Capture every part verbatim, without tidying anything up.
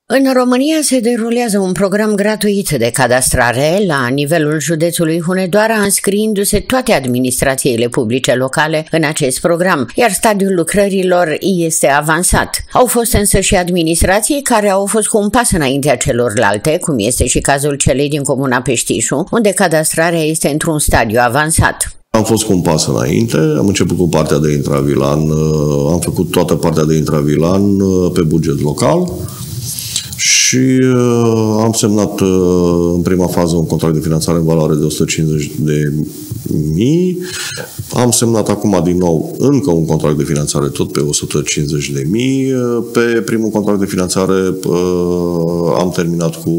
În România se derulează un program gratuit de cadastrare la nivelul județului Hunedoara, înscriindu-se toate administrațiile publice locale în acest program, iar stadiul lucrărilor este avansat. Au fost însă și administrații care au fost cu un pas înaintea celorlalte, cum este și cazul celei din comuna Peștișu, unde cadastrarea este într-un stadiu avansat. Am fost cu un pas înainte, am început cu partea de intravilan, am făcut toată partea de intravilan pe buget local și am semnat în prima fază un contract de finanțare în valoare de o sută cincizeci de mii. Am semnat acum din nou încă un contract de finanțare tot pe o sută cincizeci de mii. Pe primul contract de finanțare am terminat cu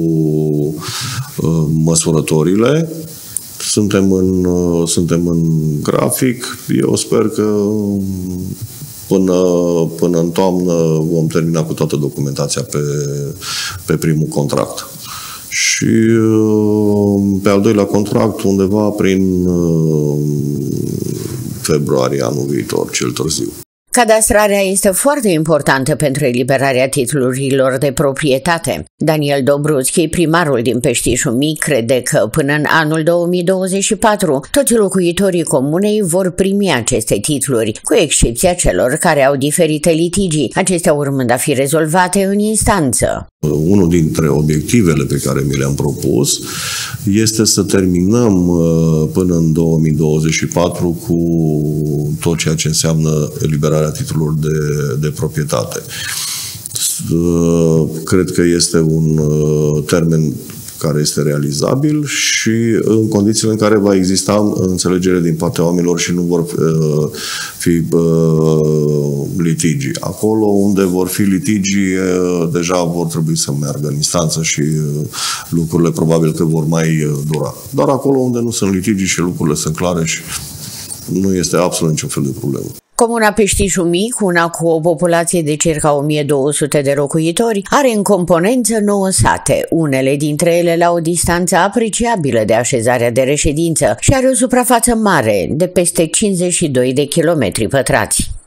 măsurătorile. Suntem în, suntem în grafic. Eu sper că până, până în toamnă vom termina cu toată documentația pe, pe primul contract. Și pe al doilea contract undeva prin februarie anul viitor, cel târziu. Cadastrarea este foarte importantă pentru eliberarea titlurilor de proprietate. Daniel Dobruțchi, primarul din Peștișu Mic, crede că până în anul două mii douăzeci și patru toți locuitorii comunei vor primi aceste titluri, cu excepția celor care au diferite litigii, acestea urmând a fi rezolvate în instanță. Unul dintre obiectivele pe care mi le-am propus este să terminăm până în două mii douăzeci și patru cu tot ceea ce înseamnă eliberarea titlurilor de, de proprietate. Cred că este un termen care este realizabil și în condițiile în care va exista înțelegere din partea oamenilor și nu vor fi litigii. Acolo unde vor fi litigii, deja vor trebui să meargă în instanță și lucrurile probabil că vor mai dura. Dar acolo unde nu sunt litigii și lucrurile sunt clare și nu este absolut niciun fel de problemă. Comuna Peștișu Mic, una cu o populație de circa o mie două sute de locuitori, are în componență nouă sate, unele dintre ele la o distanță apreciabilă de așezarea de reședință și are o suprafață mare de peste cincizeci și doi de kilometri pătrați.